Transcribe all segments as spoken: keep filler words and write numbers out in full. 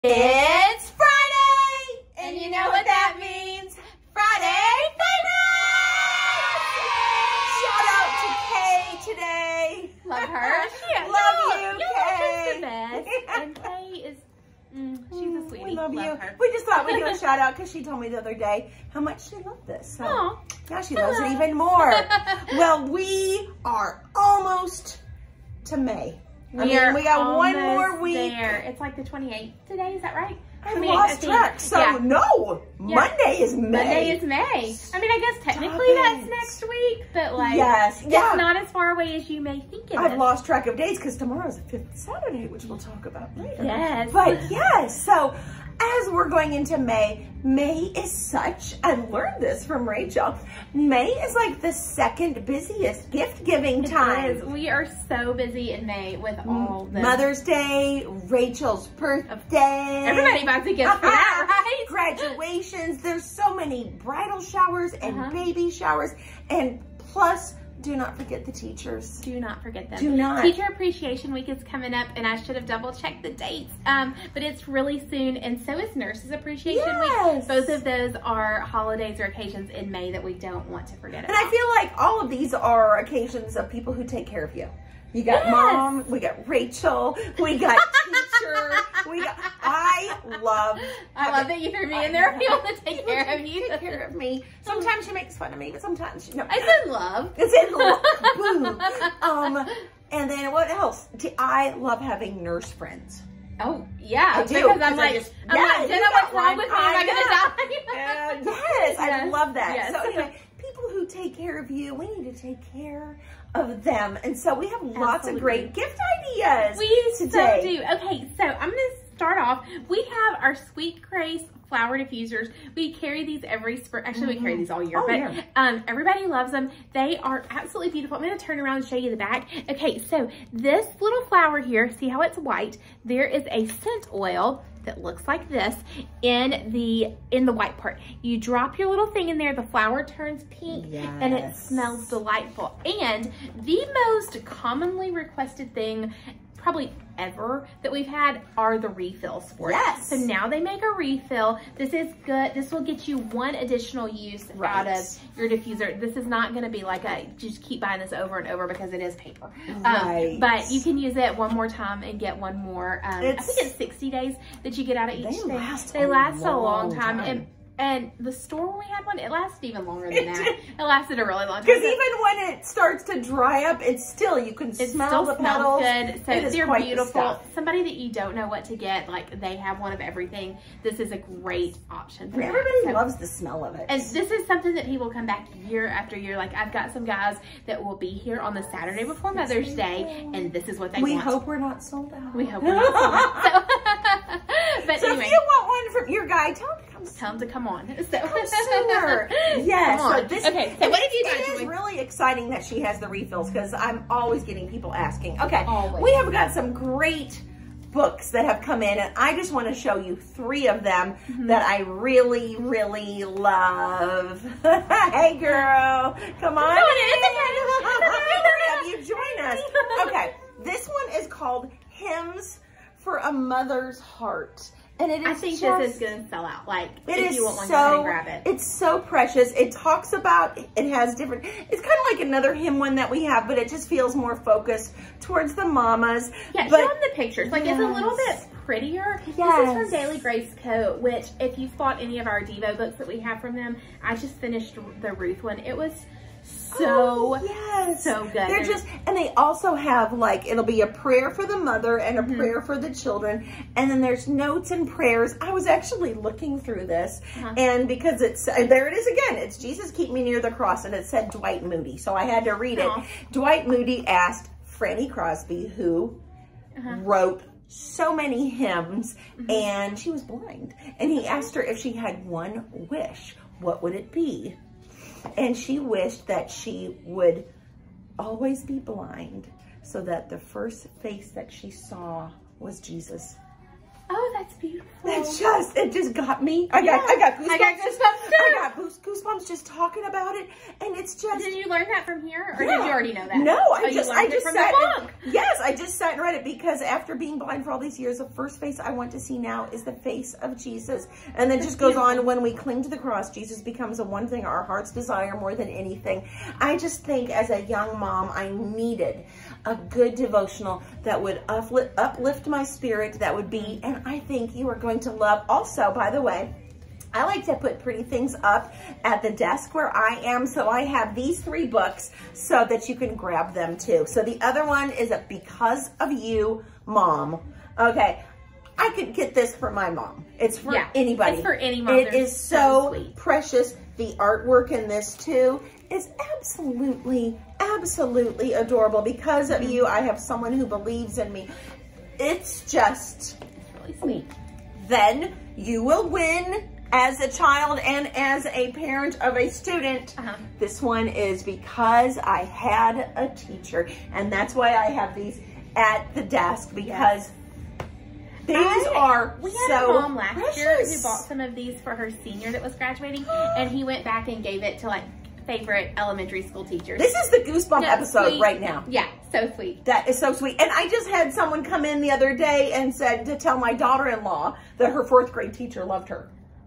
It's Friday! And you know what that means? Friday famous! Shout out to Kay today. Love her. Yeah, love you, Kay. Kay. She's the best. And Kay is, mm, she's a sweetie. We love, love you. Her. We just thought we'd do a shout out because she told me the other day how much she loved this. So Aww. now she loves it even more. Well, we are almost to May. We, I mean, are we got one almost more week. There. It's like the twenty-eighth today, is that right? I twenty-eighth, lost I track. So yeah. no, Yeah. Monday is May. Monday is May. I mean, I guess technically Stop that's it. next week, but like, Yes, it's yeah. not as far away as you may think it I've is. lost track of days because tomorrow's the fifth Saturday, which we'll talk about later. Yes. But yes, so as we're going into May, May is such, I learned this from Rachel, May is like the second busiest gift giving time. It is. We are so busy in May with all the Mother's Day, Rachel's birthday. Everybody buys a gift for that, right? Graduations, there's so many bridal showers and Uh-huh. baby showers, and plus, do not forget the teachers. Do not forget them. Do not. Teacher Appreciation Week is coming up, and I should have double checked the dates, um, but it's really soon, and so is Nurses Appreciation Yes. Week. Both of those are holidays or occasions in May that we don't want to forget And about. I feel like all of these are occasions of people who take care of you. You got Yes. mom, we got Rachel, we got teacher, we got, I love. I love that you threw me in there. You want to take care of you. Take care of me. Sometimes she makes fun of me, but sometimes she, no. It's in love. It's in love. Boo. Um, and then what else? T- I love having nurse friends. Oh, yeah. I do, Because I'm because I like, just- I'm yeah, like, you Jenna, got what's wrong one. with me? Am I I going to die? Uh, yes, I Yes. love that. Yes. So anyway, people who take care of you, we need to take care of them. And so we have lots Absolutely. of great gift ideas We today. so do. Okay, so I'm going to start off. We have our Sweet Grace flower diffusers. We carry these every spring. Actually, we carry these all year, Oh, but yeah. um, everybody loves them. They are absolutely beautiful. I'm going to turn around and show you the back. Okay, so this little flower here, see how it's white? There is a scent oil that looks like this in the in the white part. You drop your little thing in there, the flower turns pink, and it Yes. smells delightful. And the most commonly requested thing probably ever that we've had are the refills for Yes. it. So now they make a refill. This is good. This will get you one additional use Right. out of your diffuser. This is not going to be like a just keep buying this over and over because it is paper. Right. Um, but you can use it one more time and get one more. Um, I It's- think it's sixty days that you get out of each They thing. last They a last a long long time. time. And And the store when we had one, it lasted even longer than that. It lasted a really long time. Because even when it starts to dry up, it's still, you can It smell still the smells petals. good. So It is they're quite the beautiful. stuff. Somebody that you don't know what to get, like they have one of everything. This is a great option for that. Everybody So- loves the smell of it. And this is something that people come back year after year. Like I've got some guys that will be here on the Saturday before Mother's Day, and this is what they we want. hope we're not sold out. We hope we're not sold out. So, but So anyway, if you want one from your guy, tell him to come tell them to come on. So Come sooner. Yes. Come on. So this, Okay, so and what it- have you done, It is Joy? really exciting that she has the refills because I'm always getting people asking. Okay, Always. we have got some great books that have come in, and I just want to show you three of them Mm-hmm. that I really, really love. Hey, girl, come on. Come on, Have you join us? Okay, this one is called Hymns for a Mother's Heart. And it is I think just, this is going to sell out. Like, it if is you want one, so, go ahead and grab it. It's so precious. It talks about, it has different, it's kind of like another hymn one that we have, but it just feels more focused towards the mamas. Yeah, but, show them the pictures. Like, it's a little bit Yes. prettier. This is Yes. from Daily Grace Co., which if you've bought any of our Devo books that we have from them, I just finished the Ruth one. It was so, oh, yes. so good. They're There's- just, and they also have like, it'll be a prayer for the mother and a Mm-hmm. prayer for the children. And then there's notes and prayers. I was actually looking through this Uh-huh. and because it's, uh, there it is again. It's Jesus Keep Me Near the Cross, and it said Dwight Moody. So I had to read it. Aw. Dwight Moody asked Franny Crosby, who Uh-huh. wrote so many hymns, Mm-hmm. and she was blind. And he asked her if she had one wish, what would it be? And she wished that she would always be blind so that the first face that she saw was Jesus. Oh, that's beautiful. That it just, it just got me. I got, yeah. I got goosebumps. I got goosebumps too. I got goosebumps just talking about it, and it's just. Did you learn that from here, or yeah. did you already know that? No, I oh, just, you I learned just it from sat. the book. And, yes, I just sat and read it because after being blind for all these years, the first face I want to see now is the face of Jesus, and then it just goes on. When we cling to the cross, Jesus becomes the one thing our hearts desire more than anything. I just think, as a young mom, I needed a good devotional that would uplift, uplift my spirit, that would be, and I think you are going to love. Also, by the way, I like to put pretty things up at the desk where I am, so I have these three books so that you can grab them too. So the other one is a Because of You Mom. Okay, I could get this for my mom. It's for yeah, anybody. It's for any mom. It is so, so precious. The artwork in this too is absolutely, absolutely adorable. Because of you, I have someone who believes in me. It's just it's really sweet. Then you will win as a child and as a parent of a student. Uh-huh. This one is Because I Had a Teacher. And that's why I have these at the desk, because yes. These I, are we had so a mom last precious. year who bought some of these for her senior that was graduating, and he went back and gave it to like favorite elementary school teachers. This is the goosebump yeah, episode sweet. right now. Yeah, so sweet. That is so sweet. And I just had someone come in the other day and said to tell my daughter-in-law that her fourth grade teacher loved her.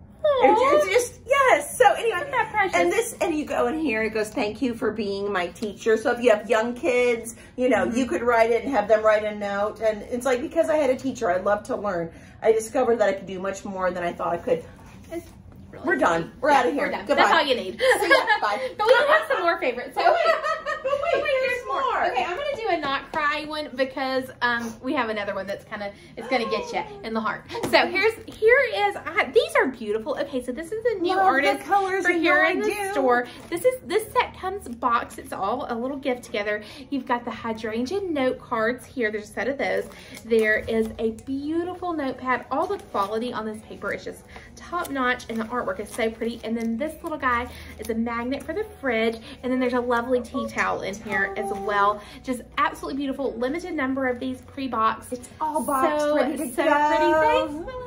It's, it's just, yes. So anyway, Isn't that precious? And this, and you go in here, it goes, thank you for being my teacher. So if you have young kids, you know, mm-hmm. you could write it and have them write a note. And it's like, because I had a teacher, I love to learn. I discovered that I could do much more than I thought I could. It's really we're done. sweet. We're yeah, out of here. We're done. Goodbye. That's all you need. See ya. Bye. But we have some more favorites. So oh, wait. wait, but wait, wait, there's more. Okay, I'm gonna do a not cry one because um we have another one that's kind of it's gonna get you in the heart. So here's here is uh, these are beautiful. Okay, so this is a new Love artist the colors for here in the do. store. This is this set comes boxed. It's all a little gift together. You've got the hydrangea note cards here. There's a set of those. There is a beautiful notepad. All the quality on this paper is just top notch, and the artwork is so pretty. And then this little guy is a magnet for the fridge, and then there's a lovely tea towel in here as well. Just absolutely beautiful. Limited number of these pre-boxed. It's all boxed, so, ready to so go. pretty. Thanks.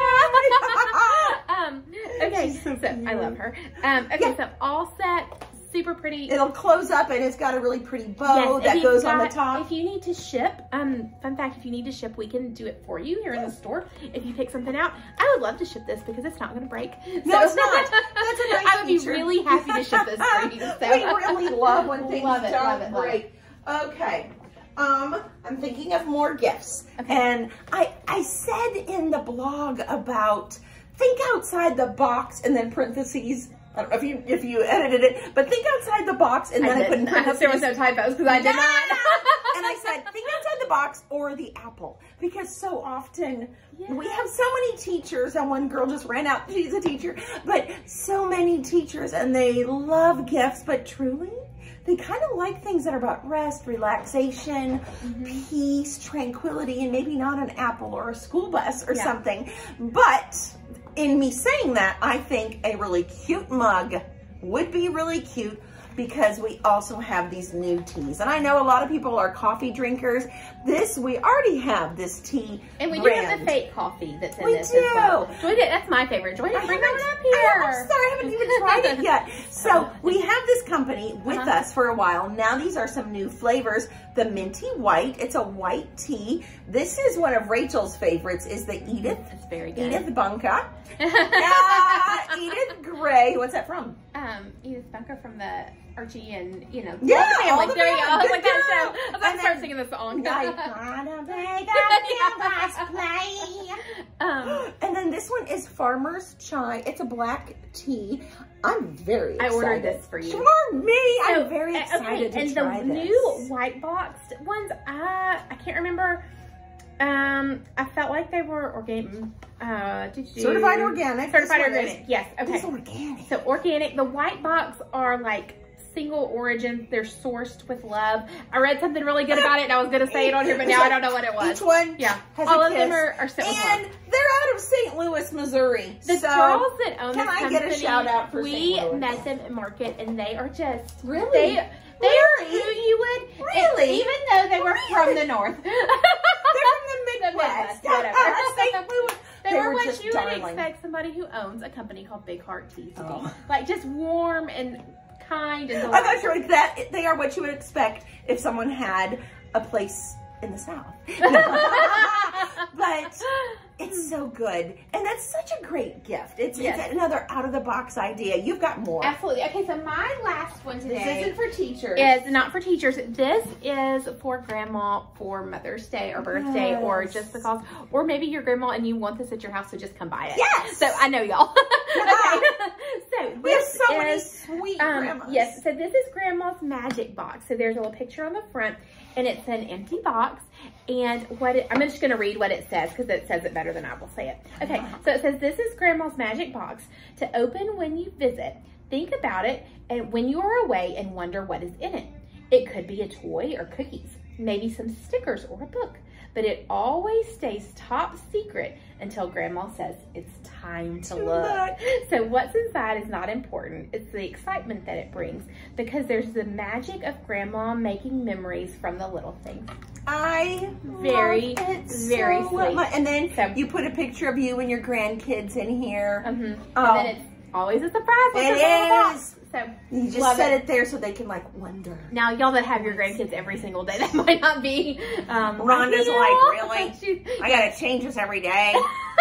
um, okay, so, so I love her. Um, okay, yeah. So all set. Super pretty. It'll close up and it's got a really pretty bow yes, that goes got, on the top. If you need to ship, um, fun fact, if you need to ship, we can do it for you here in the store. If you pick something out, I would love to ship this because it's not going to break. No, so, it's not. That's a nice I would feature. be really happy to ship this for you. So. We really love when things love it, don't love it, break. Love it. Okay. Um, I'm thinking of more gifts. Okay. And I, I said in the blog about think outside the box and then parentheses. I don't know if you if you edited it, but think outside the box, and then I, I put in I hope there was no typos because I did yeah! not. And I said, think outside the box or the apple, because so often yeah. we have so many teachers, and one girl just ran out, she's a teacher, but so many teachers, and they love gifts, but truly, they kind of like things that are about rest, relaxation, mm-hmm. peace, tranquility, and maybe not an apple or a school bus or yeah. something, but in me saying that, I think a really cute mug would be really cute, because we also have these new teas. And I know a lot of people are coffee drinkers. This, we already have this tea And we brand. do have the fake coffee that's in we this do. as well. Joy did, that's my favorite. Joy did bring that one up here. I'm sorry, I haven't even tried it yet. So we have this company with uh-huh. us for a while. Now these are some new flavors. The Minty White, it's a white tea. This is one of Rachel's favorites, is the Edith. It's very good. Edith Bunker. uh, Edith Gray, what's that from? Um, Edith Bunker from the Archie and, you know, yeah, all the family. All the there you go. I was like, girl. that show. I was about to start singing the song. um, and then this one is Farmer's Chai. It's a black tea. I'm very excited. I ordered this for you. For me, so, I'm very excited okay, to try and the this. new white boxed ones, uh, I can't remember. Um, I felt like they were organic. Uh, did you certified organic? Certified organic. Yes. Okay. It's organic. So organic. The white box are like single origin. They're sourced with love. I read something really good about it, and I was going to say it on here, but now I don't know what it was. Each one, yeah, has all a of kiss. them are, are sent with love. And they're out of Saint Louis, Missouri. The so girls that own can this I company, get a shout out for we Saint Louis? met them at Market, and they are just really. They, they really? are who you would, really, even though they were really? from the north. They're from the Midwest. The Midwest, whatever. Saint Louis. They, they were, were what just you darling. would expect somebody who owns a company called Big Heart Tees to Oh. be. Like just warm and kind and I thought you were like that. They are what you would expect if someone had a place in the South. But it's so good. And that's such a great gift. It's, Yes. it's another out-of-the-box idea. You've got more. Absolutely. Okay, so my last one today. This isn't for teachers. Is not for teachers. This is for grandma for Mother's Day or birthday Yes. or just because, or maybe your grandma and you want this at your house, so just come buy it. Yes. So I know y'all. Okay. So We have this so many is, sweet um, grandmas. yes. So this is Grandma's Magic Box. So there's a little picture on the front and it's an empty box. And what it, I'm just going to read what it says because it says it better than I will say it. Okay. So it says, this is Grandma's Magic Box to open when you visit. Think about it and when you are away and wonder what is in it. It could be a toy or cookies, maybe some stickers or a book, but it always stays top secret until Grandma says it's time to Too look. much. So what's inside is not important. It's the excitement that it brings because there's the magic of Grandma making memories from the little things. I Very, love it very so sweet. much. And then So- you put a picture of you and your grandkids in here. Mm-hmm. Oh. And then it's always a surprise. with It this little box. is. So You just love set it. it there so they can like wonder. Now, y'all that have your grandkids every single day, that might not be. Um, Rhonda's ideal. like, really? She- I gotta change this every day.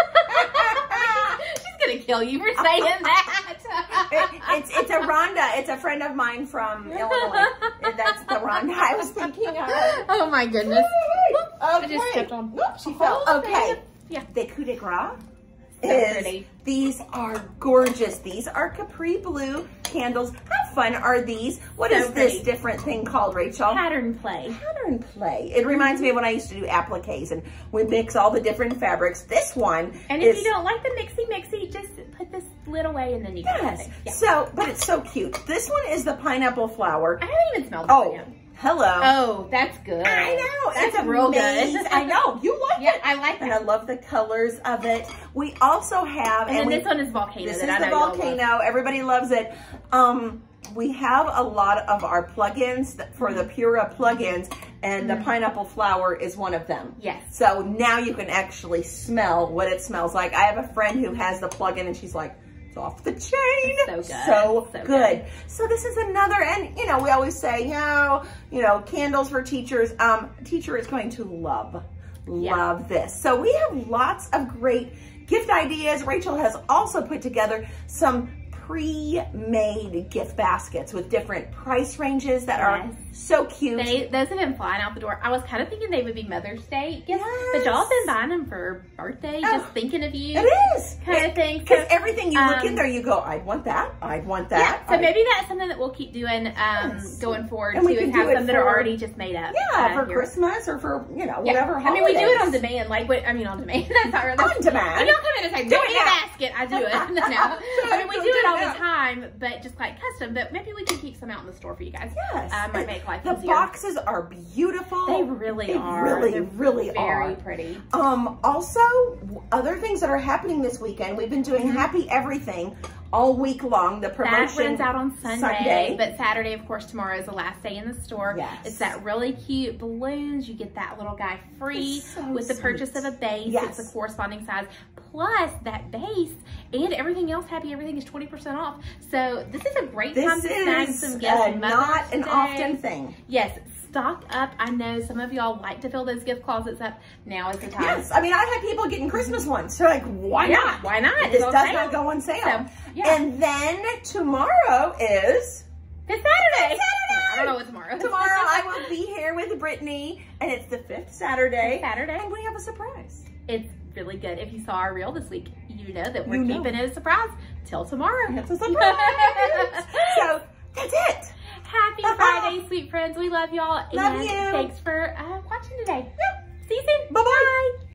She's gonna kill you for saying that. It- it's it's a Rhonda. It's a friend of mine from Illinois. That's the Rhonda I was thinking of. Oh my goodness. I Okay. just stepped on. Oop, she fell. Oh, Okay. Yeah. The coup de grace So is, pretty. these are gorgeous. These are Capri Blue candles. How fun are these? What So is this pretty. different thing called, Rachel? Pattern play. Pattern play. It reminds me of when I used to do appliques and we mix all the different fabrics. This one And is, if you don't like the mixy mixy, just put this lid away and then you can yes. Yeah. So, but it's so cute. This one is the pineapple flower. I haven't even smelled this Oh, one yet. hello. Oh, that's good. I know. That's it's real amazing. good. I know. You like Yeah, it. I like And I that. love the colors of it. We also have, And then we, this one is volcano. this is that I the know y'all love. volcano. Everybody loves it. Um, we have a lot of our plugins that- for the Pura plugins, and the pineapple flower is one of them. Yes. So now you can actually smell what it smells like. I have a friend who has the plug-in, and she's like, it's off the chain. So good. So, So good. good. So this is another, and you know, we always say, you know, you know, candles for teachers. Um, teacher is going to love, Yeah. love this. So we have lots of great gift ideas. Rachel has also put together some pre-made gift baskets with different price ranges that are Yes. so cute. They, those have been flying out the door. I was kind of thinking they would be Mother's Day gifts, Yes. but y'all have been buying them for birthday, Oh, just thinking of you. It is. Kind of thing. Because So, everything you look um, in there, you go, I'd want that. I'd want Yeah, that. so I- maybe that's something that we'll keep doing um, Yes. going forward And we too, can is have do it some that are for- already just made up. Yeah, uh, for here. Christmas or for, you know, Yeah. whatever I mean, we do it on holidays. demand. Like, what, I mean, on demand. That's not really. On demand. When y'all come in and say, Do do it it in a now. basket, I do it. No, I mean, we So do it all do it the now. time, but just like custom. But maybe we can keep some out in the store for you guys. Yes. Uh, might make life the easier. boxes are beautiful. They really They are. really, They're really very are. pretty. Um, also, w- other things that are happening this weekend, we've been doing Happy Everything all week long. The promotion That runs out on Sunday, Sunday. but Saturday, of course, tomorrow is the last day in the store. Yes. It's that really cute balloons. You get that little guy free It's so with the sweet. purchase of a base. Yes. It's the corresponding size. Plus, that base and everything else, Happy Everything, is twenty percent off. So this is a great time This to snag is some uh, gifts. not an Mother's Day. often thing. Yes, stock up. I know some of y'all like to fill those gift closets up. Now is the time. Yes, I mean, I've had people getting Christmas ones. So like, why Yeah, not? why not? This It's on does sale. not go on sale. So, yeah. And then tomorrow is It's Saturday. Saturday. I don't know what tomorrow is. tomorrow. I will be here with Brittany, and it's the fifth Saturday. Saturday. And we have a surprise. It's really good. If you saw our reel this week, you know that we're You know. keeping it a surprise till tomorrow. It's a surprise. So that's it. Happy Friday, sweet friends. We love y'all. Love and you. thanks for uh, watching today. See you soon. Bye-bye. Bye.